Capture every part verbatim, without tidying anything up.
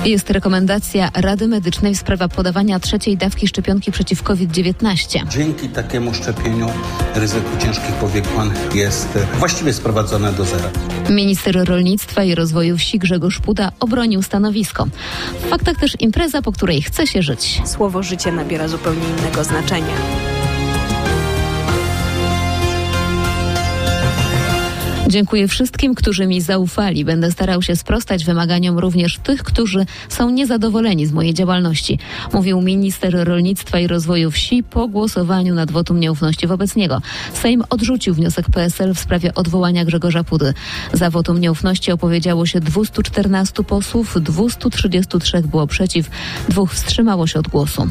Jest rekomendacja Rady Medycznej w sprawie podawania trzeciej dawki szczepionki przeciw COVID dziewiętnaście. Dzięki takiemu szczepieniu ryzyko ciężkich powikłań jest właściwie sprowadzone do zera. Minister rolnictwa i rozwoju wsi Grzegorz Puda obronił stanowisko. W faktach też impreza, po której chce się żyć. Słowo życie nabiera zupełnie innego znaczenia. Dziękuję wszystkim, którzy mi zaufali. Będę starał się sprostać wymaganiom również tych, którzy są niezadowoleni z mojej działalności, mówił minister rolnictwa i rozwoju wsi po głosowaniu nad wotum nieufności wobec niego. Sejm odrzucił wniosek P S L w sprawie odwołania Grzegorza Pudy. Za wotum nieufności opowiedziało się dwieście czternastu posłów, dwieście trzydzieści trzy było przeciw, dwóch wstrzymało się od głosu.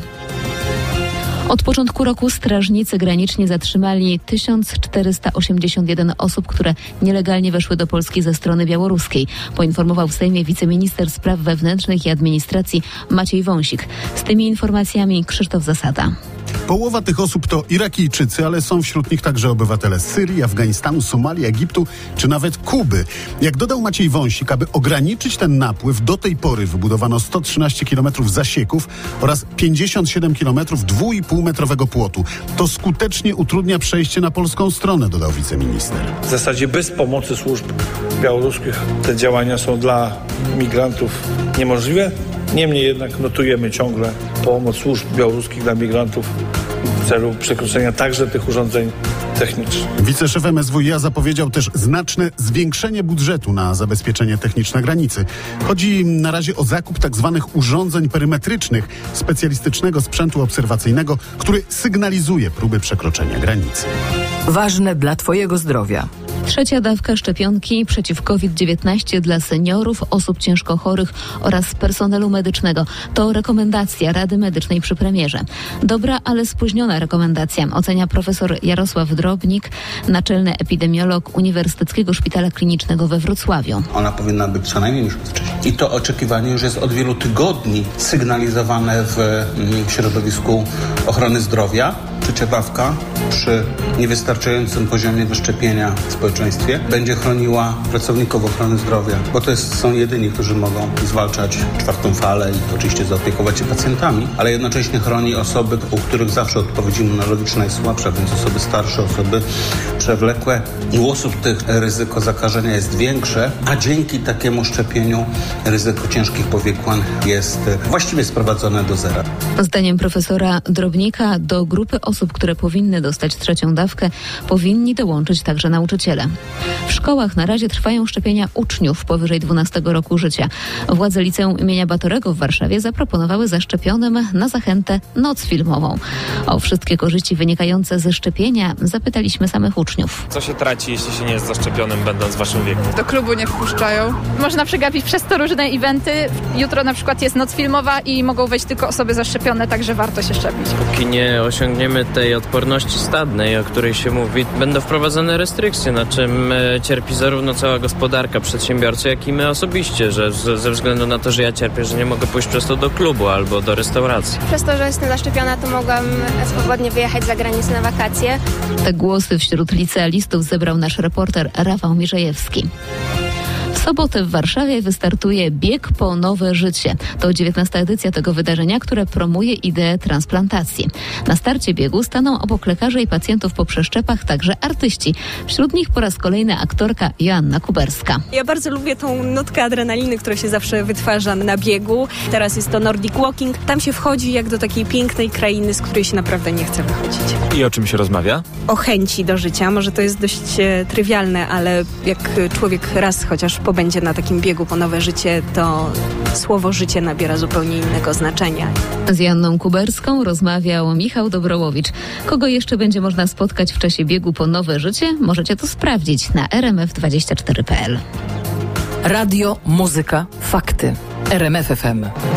Od początku roku strażnicy graniczni zatrzymali tysiąc czterysta osiemdziesiąt jeden osób, które nielegalnie weszły do Polski ze strony białoruskiej, poinformował w Sejmie wiceminister spraw wewnętrznych i administracji Maciej Wąsik. Z tymi informacjami Krzysztof Zasada. Połowa tych osób to Irakijczycy, ale są wśród nich także obywatele Syrii, Afganistanu, Somalii, Egiptu czy nawet Kuby. Jak dodał Maciej Wąsik, aby ograniczyć ten napływ, do tej pory wybudowano sto trzynaście kilometrów zasieków oraz pięćdziesiąt siedem kilometrów dwa i pół metrowego płotu. To skutecznie utrudnia przejście na polską stronę, dodał wiceminister. W zasadzie bez pomocy służb białoruskich te działania są dla migrantów niemożliwe. Niemniej jednak notujemy ciągle pomoc służb białoruskich dla migrantów w celu przekroczenia także tych urządzeń technicznych. Wiceszef M S W iA zapowiedział też znaczne zwiększenie budżetu na zabezpieczenie techniczne granicy. Chodzi na razie o zakup tzw. urządzeń perymetrycznych, specjalistycznego sprzętu obserwacyjnego, który sygnalizuje próby przekroczenia granicy. Ważne dla Twojego zdrowia. Trzecia dawka szczepionki przeciw COVID dziewiętnaście dla seniorów, osób ciężko chorych oraz personelu medycznego. To rekomendacja Rady Medycznej przy premierze. Dobra, ale spóźniona rekomendacja, ocenia profesor Jarosław Drobnik, naczelny epidemiolog Uniwersyteckiego Szpitala Klinicznego we Wrocławiu. Ona powinna być co najmniej miesiąc wcześniej. I to oczekiwanie już jest od wielu tygodni sygnalizowane w mm, środowisku ochrony zdrowia. Trzecia dawka przy niewystarczającym poziomie wyszczepienia w społeczeństwie będzie chroniła pracowników ochrony zdrowia, bo to jest, są jedyni, którzy mogą zwalczać czwartą falę i oczywiście zaopiekować się pacjentami, ale jednocześnie chroni osoby, u których zawsze odpowiedź immunologiczna jest słabsza, więc osoby starsze, osoby przewlekłe. U osób tych ryzyko zakażenia jest większe, a dzięki takiemu szczepieniu ryzyko ciężkich powikłań jest właściwie sprowadzone do zera. Zdaniem profesora Drobnika do grupy osób, które powinny dostać trzecią dawkę, powinni dołączyć także nauczyciele. W szkołach na razie trwają szczepienia uczniów powyżej dwunastego roku życia. Władze liceum imienia Batorego w Warszawie zaproponowały zaszczepionym na zachętę noc filmową. O wszystkie korzyści wynikające ze szczepienia zapytaliśmy samych uczniów. Co się traci, jeśli się nie jest zaszczepionym, będąc w waszym wieku? Do klubu nie wpuszczają. Można przegapić przez to różne eventy. Jutro na przykład jest noc filmowa i mogą wejść tylko osoby zaszczepione, także warto się szczepić. Póki nie osiągniemy tej odporności stadnej, o której się mówi, będą wprowadzone restrykcje, na czym cierpi zarówno cała gospodarka, przedsiębiorcy, jak i my osobiście, że z, ze względu na to, że ja cierpię, że nie mogę pójść przez to do klubu albo do restauracji. Przez to, że jestem zaszczepiona, to mogłam swobodnie wyjechać za granicę na wakacje. Te głosy wśród licealistów zebrał nasz reporter Rafał Mirzejewski. W sobotę w Warszawie wystartuje Bieg po nowe życie. To dziewiętnasta edycja tego wydarzenia, które promuje ideę transplantacji. Na starcie biegu staną obok lekarzy i pacjentów po przeszczepach także artyści. Wśród nich po raz kolejny aktorka Joanna Kuberska. Ja bardzo lubię tą nutkę adrenaliny, która się zawsze wytwarza na biegu. Teraz jest to Nordic Walking. Tam się wchodzi jak do takiej pięknej krainy, z której się naprawdę nie chce wychodzić. I o czym się rozmawia? O chęci do życia. Może to jest dość e, trywialne, ale jak człowiek raz chociaż pobędzie na takim biegu po nowe życie, to słowo życie nabiera zupełnie innego znaczenia. Z Joanną Kuberską rozmawiał Michał Dobrołowicz. Kogo jeszcze będzie można spotkać w czasie biegu po nowe życie? Możecie to sprawdzić na r m f dwadzieścia cztery kropka p l. Radio, muzyka, fakty. R M F F M.